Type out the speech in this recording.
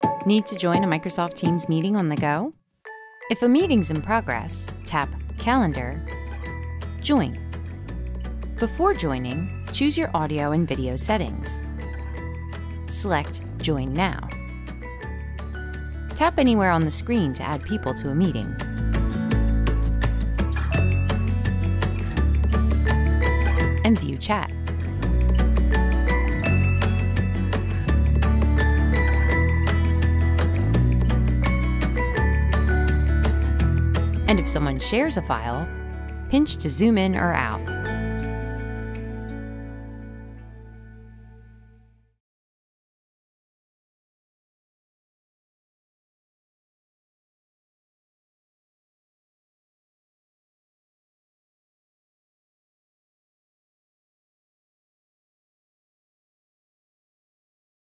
Need to join a Microsoft Teams meeting on the go? If a meeting's in progress, tap Calendar, Join. Before joining, choose your audio and video settings. Select Join Now. Tap anywhere on the screen to add people to a meeting. And view chat. And if someone shares a file, pinch to zoom in or out.